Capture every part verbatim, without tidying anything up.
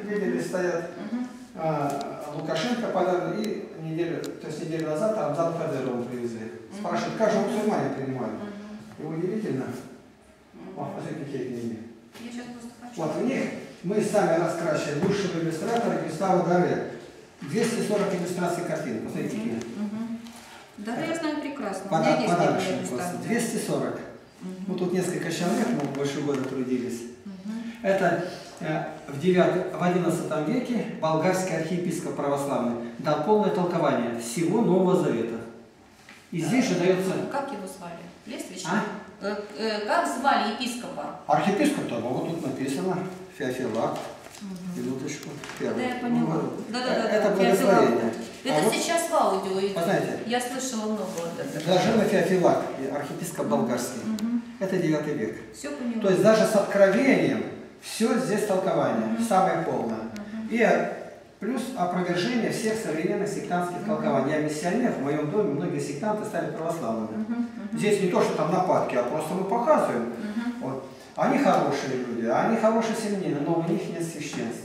видели, стоят Угу. а, Лукашенко подарок, и неделю, то есть неделю назад Рамзан Кадырову привезли. Спрашивают, как же мусульмане принимают? И удивительно. Вот, посмотрите, какие книги. Я сейчас просто хочу. Вот в них мы сами раскрасили лучшего иллюстратора Гюстава Даре. двести сорок иллюстраций картин. Посмотрите, какие. Да, я знаю прекрасно. Пода- У меня есть Подарочные такие просто. иллюстрации. двести сорок. Мгм. Ну тут несколько человек, мы больше года трудились. Мгм. Это э, в, девятом, в одиннадцатом веке болгарский архиепископ православный дал полное толкование всего Нового Завета. И здесь же дается... Как его звали? Лествич? А? Э, э, Как звали епископа? Архиепископ-то, ну, вот тут написано, Феофилак. Мгм. Минуточку. Да, Первый. я поняла. Ну, Да, да, да. это да. благословение. Это А вот, сейчас в аудио идет. знаете, Я слышала много вот этого. Блаженный Феофилак, архиепископ болгарский. Мгм. Это девятый век. Все поняла. То есть даже с откровением все здесь толкование, Мгм. самое полное. Мгм. И плюс опровержение всех современных сектантских Мгм. толкований. Я миссионер, в моем доме многие сектанты стали православными. Мгм. Мгм. Здесь не то, что там нападки, а просто мы показываем. Мгм. Вот. Они хорошие люди, они хорошие семьянины, но у них нет священства.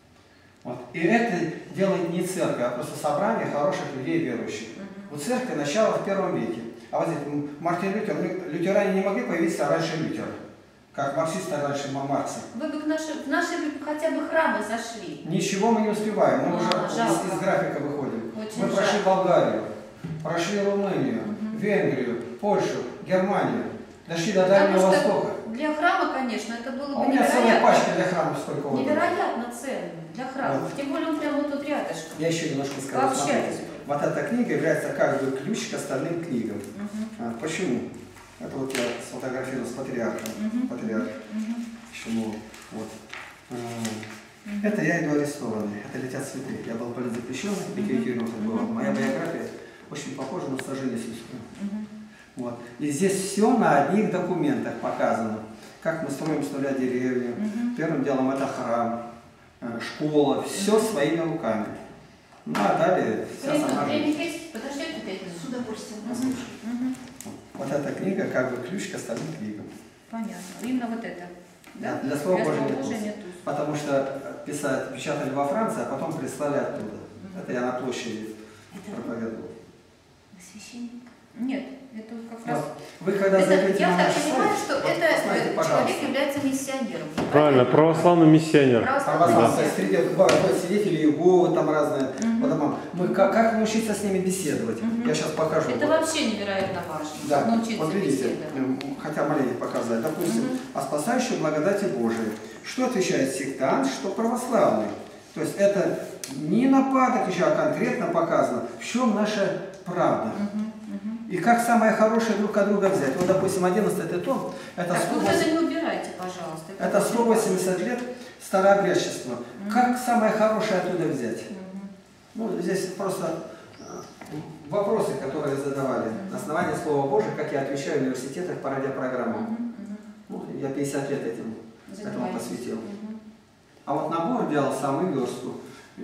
Вот. И это делает не церковь, а просто собрание хороших людей верующих. Мгм. У церкви начало в первом веке. А вот здесь Мартин Лютер, лютеране не могли появиться раньше Лютера, как марксисты раньше Маркса. Вы бы к наши, в наши хотя бы храмы зашли. Ничего мы не успеваем, мы А, уже жалко. из, из графика выходим. Очень мы прошли жалко. Болгарию, прошли Румынию, Мгм. Венгрию, Польшу, Германию, дошли до Потому Дальнего что Востока. для храма, конечно, это было А бы у меня целая невероятно. пачка для храма сколько вот. Невероятно ценно для храма. Вот. Тем более он прямо вот тут рядышком. Я еще немножко скажу. Пообщайтесь. Смотрите. Вот эта книга является как бы ключ к остальным книгам. Мгм. А, почему? Это вот я сфотографировал с патриархом. Мгм. Патриарх. Мгм. Почему? Вот. А, Мгм. Это я иду арестованный. Это летят цветы. Я был политзаключенный, ликвидирован был. Моя биография очень похожа на сожжение сельскую. Мгм. Вот. И здесь все на одних документах показано. Как мы строим с нуля деревню. Мгм. Первым делом это храм, э, школа. Все своими руками. Ну а далее вся Время, сама время жизнь. есть? Подождите пять минут. С удовольствием Мгм. послушаю. Мгм. Вот эта книга как бы ключ к остальным книгам. Понятно. Именно вот это. Да? Для слова Для Божьего слова нет Божия вкуса. нет вкуса. Потому что писать, печатали во Франции, а потом прислали оттуда. Мгм. Это я на площади Это проповедовал. вы священник? Нет, это как раз... Вот. Вы когда Это, зайдете я на так наш понимаю, сайт, что вот это посмотрите, э, пожалуйста. человек является миссионером. Правильно, православный миссионер. Православный Православные, миссионер. среди бывают свидетели Иеговы, там разные. Мгм. Вот там, мы как, как научиться с ними беседовать? Мгм. Я сейчас покажу. Это вообще невероятно важно. Да, Научиться вот видите, беседовать. м, хотя маленько показать, допустим, Мгм. о спасающей благодати Божией. Что отвечает сектант, что православный. То есть это не нападок еще, а конкретно показано, в чем наша правда. Мгм, мгм. И как самое хорошее друг от друга взять. Вот, допустим, одиннадцатый том, это, Так, сто вы вот это восемьдесят, не убирайте, пожалуйста. это сто восемьдесят лет старообрядчества. Мгм. Как самое хорошее оттуда взять? Мгм. Ну, здесь просто э, вопросы, которые задавали. На основании Слова Божия, как я отвечаю в университетах по радиопрограммам. Мгм, мгм. Ну, я пятьдесят лет этим, этому Занимаетесь. посвятил. Мгм. А вот набор делал сам и верстку.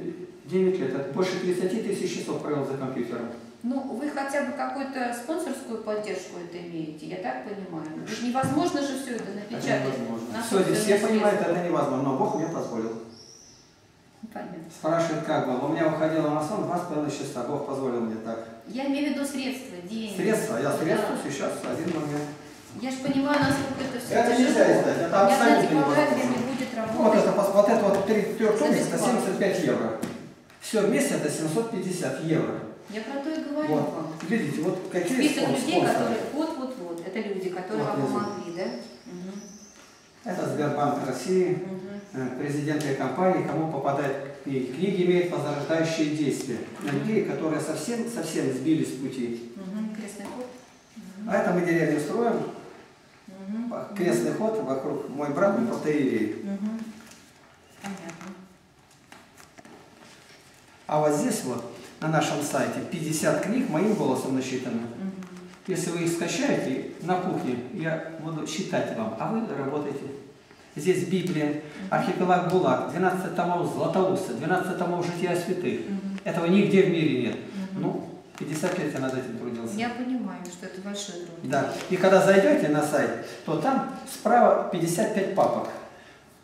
девять лет, это больше тридцати тысяч часов провел за компьютером. Ну, вы хотя бы какую-то спонсорскую поддержку это имеете, я так понимаю. Ведь невозможно же все это Это напечатать. невозможно. на Сегодня все собственные понимают, средства. это невозможно, но Бог мне позволил. Понятно. Спрашивает, как было. У меня уходило на сон два с половиной часа, Бог позволил мне так. Я имею в виду средства, деньги. Средства, я средства Да. сейчас один момент. Я же понимаю, насколько это все Это тяжело. нельзя издать, это У меня на абсолютно типографии невозможно. не будет работать. Вот это, пос- вот это вот три трехтомник, это За семьдесят пять евро. Все вместе это семьсот пятьдесят евро. Я про то и говорю Вот. вам. Видите, вот какие Список спон- людей, спонсоры. которые... Вот-вот-вот. Это люди, которые Вот вам внизу. помогли, да? Мгм. Это Сбербанк России, Мгм. э, президенты компании, кому попадает книги. Книги имеют возрождающие действия на людей, которые совсем, совсем сбились с пути. Мгм. Крестный ход. Мгм. А это мы деревню строим, Мгм. крестный ход вокруг. Мой брат, он протоиерей. Мгм. Понятно. А вот здесь вот, на нашем сайте, пятьдесят книг моим голосом насчитано. Мгм. Если вы их скачаете на кухне, я буду читать вам, а вы работаете. Здесь Библия, архипелаг Булак, двенадцать томов Златоуста, двенадцать томов Жития святых. Мгм. Этого нигде в мире нет. Мгм. Ну, пятьдесят лет я над этим трудился. Я понимаю, что это большой труд. Да. И когда зайдете на сайт, то там справа пятьдесят пять папок.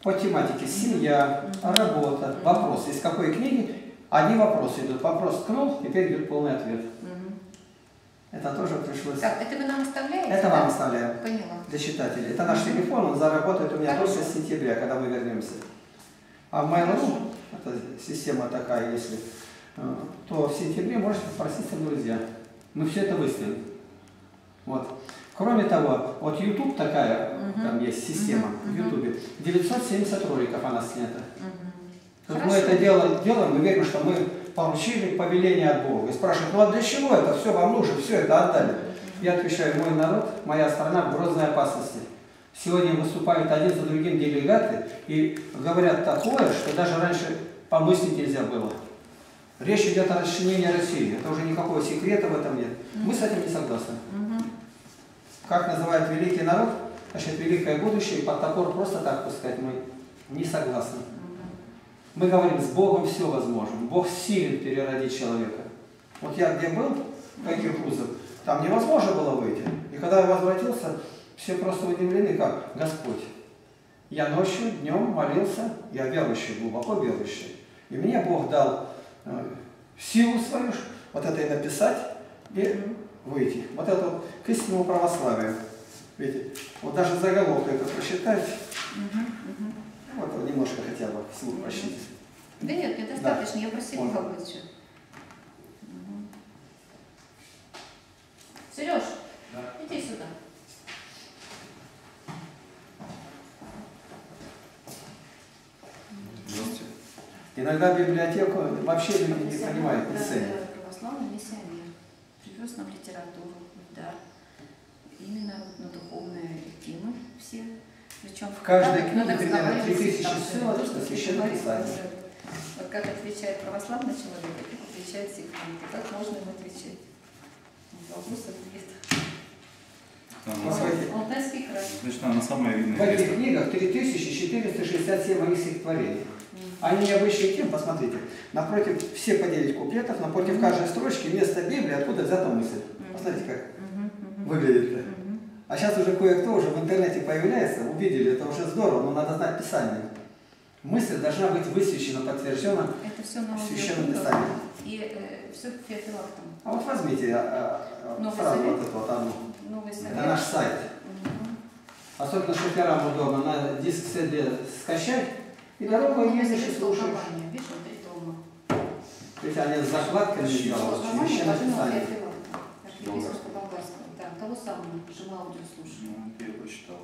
по тематике семья, работа, вопросы. Из какой книги одни вопросы идут. Вопрос ткнул, теперь идет полный ответ. Это тоже пришлось. Так, это вы нам оставляете? Это вам оставляем. Поняла. Для читателей. Это наш телефон, он заработает у меня только с сентября, когда мы вернемся. А в Mail.ru, это система такая, если, то в сентябре можете попроситься в друзья. Мы все это выставим. Вот. Кроме того, вот YouTube такая, uh-huh. там есть система uh-huh. в YouTube, девятьсот семьдесят роликов она снята. Uh-huh. Мы это делаем, делаем, мы верим, что мы получили повеление от Бога. И спрашивают, ну а для чего это все вам нужно, все это отдали? Я отвечаю, мой народ, моя страна в грозной опасности. Сегодня выступают один за другим делегаты и говорят такое, что даже раньше помыслить нельзя было. Речь идет о расчленении России. Это уже никакого секрета в этом нет. Мы с этим не согласны. Как называют великий народ, значит, великое будущее, под топор просто так пускать мы не согласны. Мы говорим, с Богом все возможно. Бог силен переродить человека. Вот я где был, в каких вузах, там невозможно было выйти. И когда я возвратился, все просто удивлены, как Господь. Я ночью, днем молился, я верующий, глубоко верующий. И мне Бог дал э, силу свою, вот это и написать, и выйти. Вот это вот к истинному православию. Видите, вот даже заголовок это прочитать. Угу, угу. Вот вот немножко хотя бы вслух прочитать. Да нет, мне достаточно, да. Я просила вот. больше. Угу. Сереж, да. Иди сюда. Здравствуйте. Иногда библиотеку вообще люди не понимают, не ценят. Православный миссионер. Привез нам литературу, дар. Именно вот на духовные темы все. Причем в каждой книге примерно три тысячи ссылок на священное писание. Вот как отвечает православный человек, как отвечает сектант. Как можно им отвечать? Вопросов нет. Алтайский край. Значит, она самая видная. В этих книгах три тысячи четыреста шестьдесят семь моих стихотворений. Они необычные тем, посмотрите. Напротив, все по девять куплетов, напротив каждой строчки вместо Библии, откуда взята мысль. Посмотрите, как выглядит-то. А сейчас уже кое-кто уже в интернете появляется, увидели, это уже здорово, но надо знать Писание. Мысль должна быть высвечена, подтверждена в священном Писании. И э, все феофилактом. А вот возьмите а, а, фразу вот эту вот одну. Это наш сайт. Угу. Особенно шоферам удобно, на диск си ди скачать, и дорогу едешь и слушаешь. Видишь, вот три дома. То есть они с закладками сделали, священное Писание. Архиепископа Болгарского, да, того самого, жила аудиослушания. Ну, я прочитал.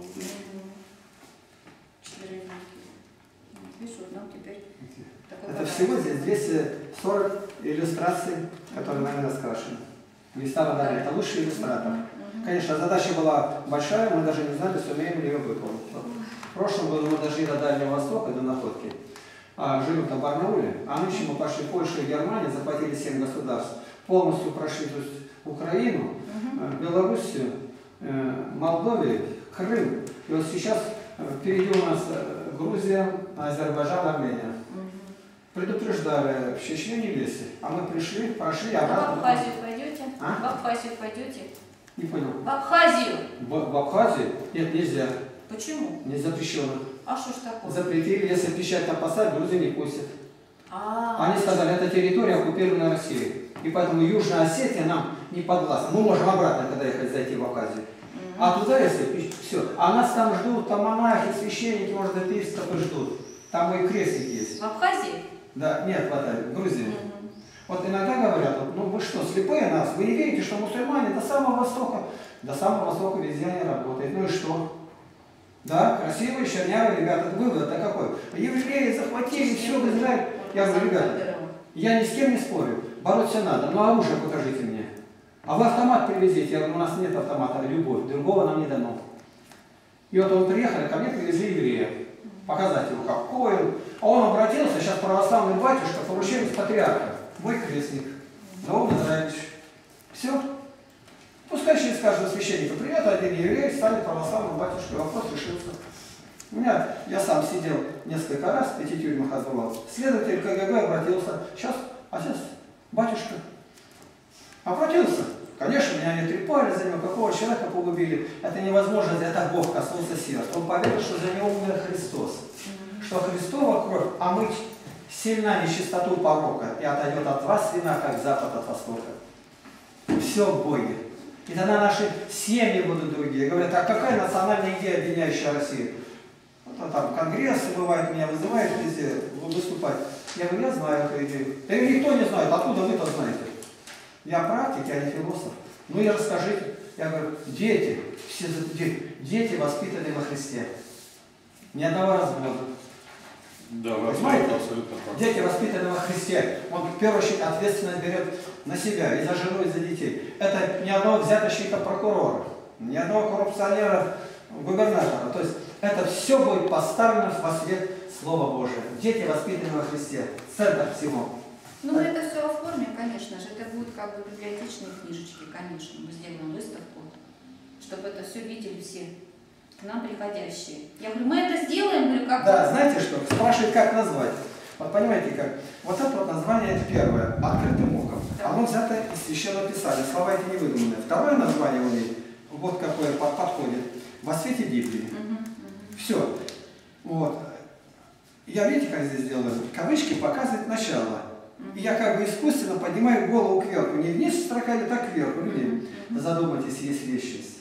Четвероники. Видишь, вот нам теперь такой это всего здесь двести сорок иллюстраций, которые нами раскрашены. Места дали, это лучший иллюстратор. Конечно, задача была большая, мы даже не знали, сумеем ли ее выполнить. В прошлом году мы дошли до Дальнего Востока, до находки. А, живем-то в Барнауле, а нынче мы пошли в Польшу и Германию, захватили семь государств, полностью прошли то есть, Украину, uh-huh. Белоруссию, Молдовию, Крым. И вот сейчас впереди у нас Грузия, Азербайджан, Армения. Uh-huh. Предупреждали, в Чечню не лезьте. А мы пришли, прошли обратно. А в Абхазию пойдете? А? В Абхазию пойдете? Не понял. В Абхазию? В, в Абхазии? Нет, нельзя. Почему? Не запрещено. А что ж такое? Запретили, если печать там поставить, Грузию не пустят. А-а-а. Они сказали, это территория, оккупированная Россией. И поэтому Южная Осетия нам не подвластна. Мы можем обратно, когда ехать, зайти в Абхазию. Mm-hmm. А туда, если все. А нас там ждут, там монахи, священники, может, епископы ждут. Там мой крестник есть. В Абхазии? Да, нет, в Грузии. Mm-hmm. Вот иногда говорят, ну вы что, слепые нас? Вы не верите, что мусульмане до самого Востока? До самого Востока везде они работают. Ну и что? Да, красивые, чернявые ребята. Вывод-то какой? Евреи захватили все в Израиле. Я говорю, ребята, я ни с кем не спорю. Бороться надо, но оружие покажите мне. А вы автомат привезите. Я говорю, у нас нет автомата, любовь. Другого нам не дано. И вот он приехали, ко мне привезли еврея. Показать его, какой он. А он обратился, сейчас православный батюшка, порученец патриарха. Мой крестник. Наум Израилевич. Все. Пускай через каждого священника придет один еврей, станет православным батюшкой. Вопрос решился. У меня, я сам сидел несколько раз, в пяти тюрьмах отбывал. Следователь ка гэ бэ обратился. Сейчас, а сейчас батюшка. Обратился. Конечно, меня не трепали за него, какого человека погубили. Это невозможно, это Бог коснулся сердца. Он поверил, что за него умер Христос. что Христова кровь омыть сильна нечистоту порока, и отойдет от вас вина, как запад от востока. Все в Боге. И тогда наши семьи будут другие. Говорят, а какая национальная идея, объединяющая Россию? Вот, там конгрессы бывают, меня вызывают везде выступать. Я говорю, я знаю эту идею. Я говорю, никто не знает, откуда вы-то знаете? Я практик, я не философ. Ну и расскажите. Я говорю, дети, все дети воспитаны во Христе. Ни одного развода. Да, вы Понимаете? абсолютно правы. Дети воспитаны во Христе. Он в первую очередь ответственность берет на себя и за жену, и за детей. Это ни одного взяточника прокурора, ни одного коррупционера губернатора. То есть это все будет поставлено во свет Слова Божия. Дети воспитаны во Христе. Центр всего. Ну, мы это все оформим, конечно же. Это будут как бы библиотечные книжечки, конечно. Мы сделаем выставку, чтобы это все видели все, к нам приходящие. Я говорю, мы это сделаем, говорю, как... Да, знаете что? Спрашивают, как назвать. Вот понимаете как? Вот это вот название первое, открытым оком. Да. Оно взято из Священного Писания, слова эти не выдуманные. Второе название у них, вот какое подходит, во свете Библии. Угу, угу. Все. Вот. Я, видите, как здесь сделаю? Кавычки показывают начало. И я как бы искусственно поднимаю голову кверху. Не вниз строка, а так кверху. Люди, задумайтесь, есть вечность.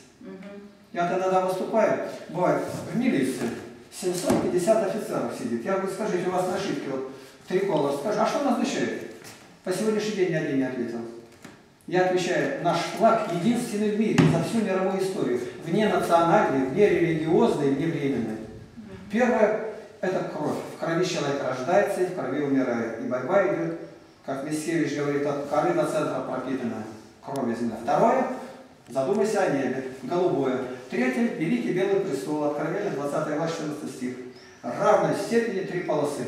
Я вот иногда выступаю, бывает, в милиции семьсот пятьдесят офицеров сидит. Я говорю, скажите, у вас на ошибке вот триколор, скажи, а что назначает? По сегодняшний день ни один не ответил. Я отвечаю, наш флаг единственный в мире за всю мировую историю. Вне национальной, вне религиозной, вне временной. Первое – это кровь. В крови человек рождается и в крови умирает. И борьба идет, как Миссевич говорит, от коры до центра пропитана кровью земля. Второе – задумайся о небе, голубое. Третье – великий белый престол, Откровение, двадцатая глава, четырнадцатый стих. Равной степени три полосы.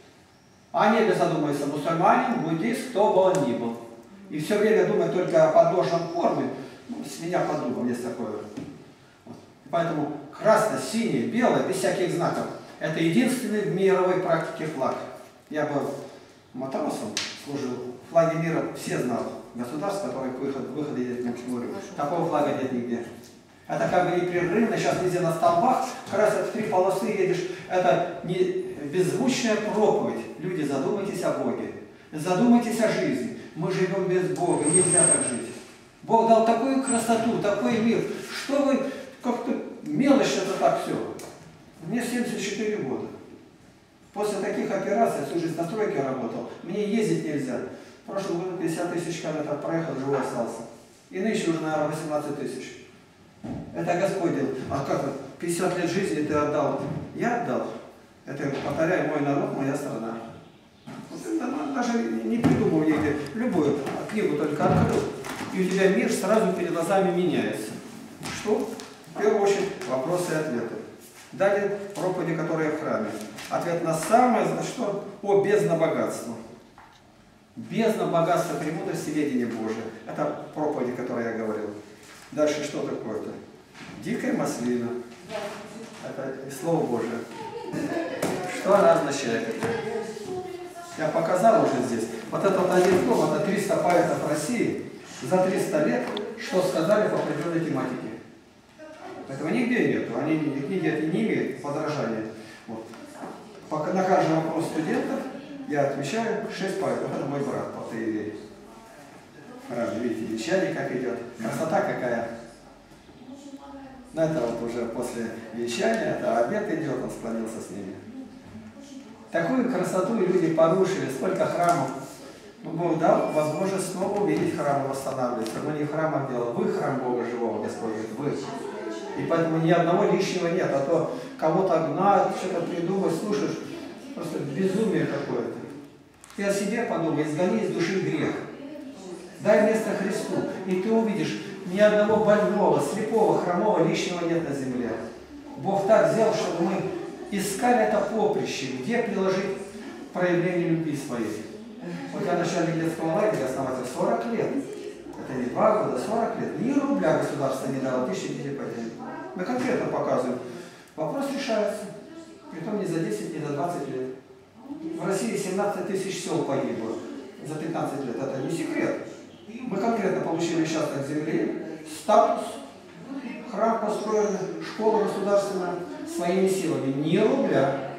О небе задумайся, мусульманин, буддист, кто бы он ни был. И все время думать только о подножном форме, ну, с меня под дубом есть такое. Вот. Поэтому красное, синее, белое, без всяких знаков. Это единственный в мировой практике флаг. Я был матросом, служил. Флаги мира все знал. Государств, которые к выходу, выходу едет на море. Такого флага нет нигде. Это как бы непрерывно. Сейчас везде на столбах красят в три полосы едешь. Это не беззвучная проповедь. Люди, задумайтесь о Боге. Задумайтесь о жизни. Мы живем без Бога. Нельзя так жить. Бог дал такую красоту, такой мир. Что вы как-то мелочь это так все. Мне семьдесят четыре года. После таких операций, всю жизнь на стройке работал, мне ездить нельзя. В прошлом году пятьдесят тысяч километров проехал, живой остался. И нынче уже, наверное, восемнадцать тысяч. Это Господь делал. А как вот, пятьдесят лет жизни ты отдал? Я отдал. Это, повторяю, мой народ, моя страна. Вот, даже не придумал ей любую книгу только открыл. И у тебя мир сразу перед глазами меняется. Что? В первую очередь вопросы и ответы. Далее проповеди, которые в храме. Ответ на самое, значит, что? О бездна богатства. Бездна богатства премудрости ведения Божия. Это проповеди, которые я говорил. Дальше что такое-то? Дикая маслина. Это Слово Божие. Что она означает? Я показал уже здесь. Вот этот один том, это триста поэтов России за триста лет, что сказали по определенной тематике. Этого нигде нет. Они книги эти не имеют подражания. Вот. Пока на каждый вопрос студентов я отвечаю шесть поэтов. Это мой брат по Таиле. Видите, вещание как идет. Красота какая. Но это вот уже после вещания, это обед идет, он склонился с ними. Такую красоту люди порушили, сколько храмов. Но Бог дал возможность снова увидеть храмы, восстанавливаться. Мы не в храмах делаем, вы храм Бога живого, Господь говорит, вы. И поэтому ни одного лишнего нет, а то кого-то гнать, что-то придумать, слушаешь, просто безумие какое-то. Ты о себе подумай, изгони из души грех. Дай место Христу, и ты увидишь, ни одного больного, слепого, хромого лишнего нет на земле. Бог так сделал, чтобы мы искали это поприще, где приложить проявление любви своей. Вот я в начале детского лагеря основатель сорок лет. Это не два года, сорок лет. Ни рубля государство не дало, тысячи детей потеряли. Мы конкретно показываем. Вопрос решается. Притом не за десять, не за двадцать лет. В России семнадцать тысяч сел погибло за пятнадцать лет. Это не секрет. Мы конкретно получили участок земли, статус, храм построен, школа государственная своими силами. Ни рубля.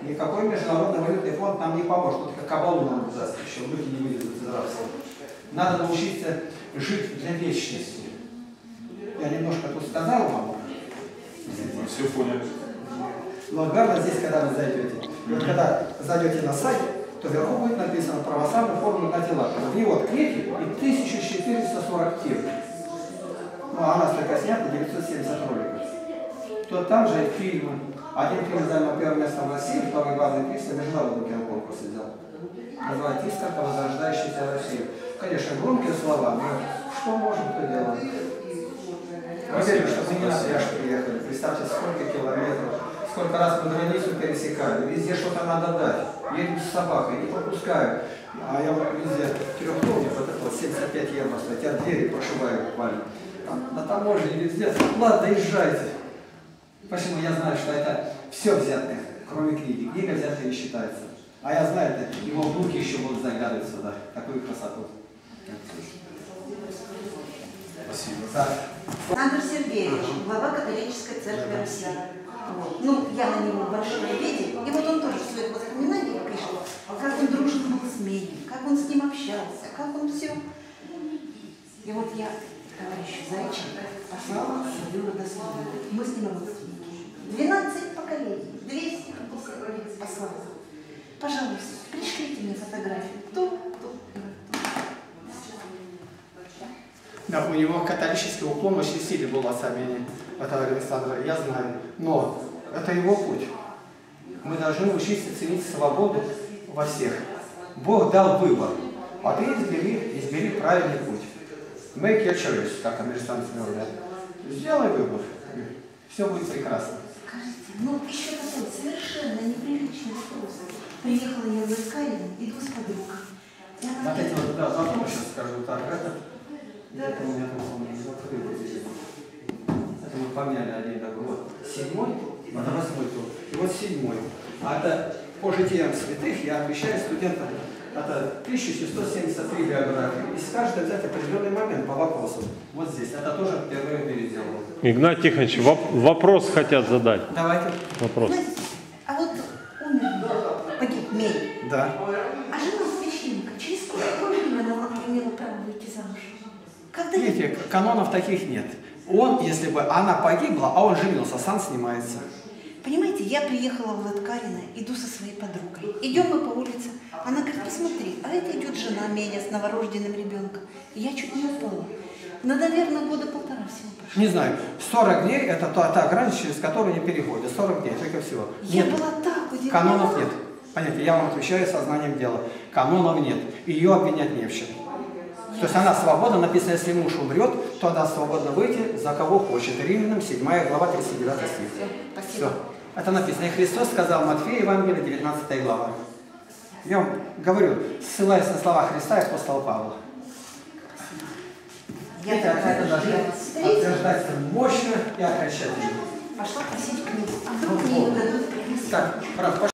Никакой международный валютный фонд нам не поможет. Вот как кабалу нам даст, еще люди не выведут из рабства. Надо научиться жить для вечности. Я немножко тут сказал вам. Все поняли. Но главное здесь, когда вы зайдете. И вот когда зайдете на сайт, то вверху будет написано православная формула на тела. И вот книги и тысяча четыреста сорок тем. Ну, а у нас такая снята девятьсот семьдесят роликов. То там же фильмы. Один фильм занял первое место в России, второй главный приз на международном киноконкурсе взял. Называется «Искорка, возрождающаяся Россия». Конечно, громкие слова, но что можем, то делаем. Уверен, что вы не на пляж приехали. Представьте, сколько километров, сколько раз мы границу пересекали. Везде что-то надо дать. Едем с собакой, не пропускаю. А я вот везде трехтовник, вот это вот семьдесят пять евро стоит, я двери прошиваю буквально. На таможне везде. Ладно, езжайте. Почему? Я знаю, что это все взятое, кроме книги. Книга взятая не считается. А я знаю, это его внуки еще будут заглядывать сюда. Такую красоту. Спасибо. Да. Александр Сергеевич, глава католической церкви России. Вот. Ну, я на него большое видел. И вот он тоже в своих воспоминаниях пишет, как он дружен был с Менем, как он с ним общался, как он все. И вот я товарищу Зайченко послала свою родословную. Мы с ним родственники. двенадцать поколений, двести пятьдесят лет послала. Пожалуйста, пришлите мне фотографию. Кто, кто, кто. Да, у него католический уклон очень сильный был от Савини, от Александра, я знаю. Но это его путь. Мы должны учиться ценить свободу во всех. Бог дал выбор, а ты избери, избери правильный путь. Make your choice, как американцы говорят. Сделай выбор, все будет прекрасно. Скажите, ну еще такой совершенно неприличный вопрос. Приехала я в Искарину, иду с подругой. Вот эти вот, да, потом сейчас скажу так, это, это у меня там не закрыто здесь. Это мы поменяли один такой, вот, седьмой, это восьмой тур, и вот седьмой. А это по житиям святых я отвечаю студентам, это тысяча семьсот семьдесят три биографии. И с каждой взять определенный момент по вопросу. Вот здесь, это тоже впервые в мире сделано. Игнат Тихонович, воп- вопрос хотят задать. Давайте. Вопрос. Знаете, а вот умер, погиб Мей. Да. А жена священника, через сколько времени она имела право выйти замуж? Когда Видите, канонов таких нет. Он, если бы она погибла, а он женился, сам снимается. Понимаете, я приехала в Латкарино, иду со своей подругой. Идем мы по улице. Она говорит, посмотри, а это идет жена Меня с новорожденным ребенком. И я чуть не упала. Ну, наверное, года полтора всего прошло. Не знаю, сорок дней это та, та грань, через которую не переходят. сорок дней, только всего. Я Нет, была так удивлена. канонов нет. Понятно, я вам отвечаю сознанием дела. Канонов нет. Ее обвинять не в чем. То есть она свободна, написано, если муж умрет, то она свободна выйти за кого хочет. Римлянам седьмая глава, тридцать девятый стих. Спасибо. Все. Это написано. И Христос сказал Матфея, Евангелие, девятнадцатая глава. Я вам говорю, ссылаясь на слова Христа и апостола Павла. Я Это, это должно утверждаться мощно и окончательно. пошла просить книгу. А вдруг мне ее дадут принести? Так, прав,